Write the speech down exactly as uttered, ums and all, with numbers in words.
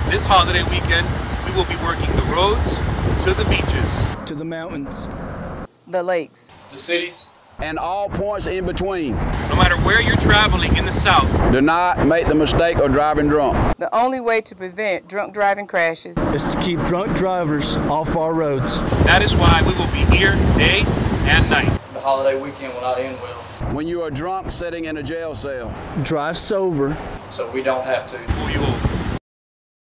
This holiday weekend, we will be working the roads to the beaches, to the mountains, the lakes, the cities, and all points in between. No matter where you're traveling in the South, do not make the mistake of driving drunk. The only way to prevent drunk driving crashes is to keep drunk drivers off our roads. That is why we will be here day and night. The holiday weekend will not end well. When you are drunk sitting in a jail cell, drive sober so we don't have to pull you over.